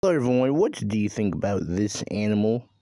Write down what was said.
Hello everyone, what do you think about this animal?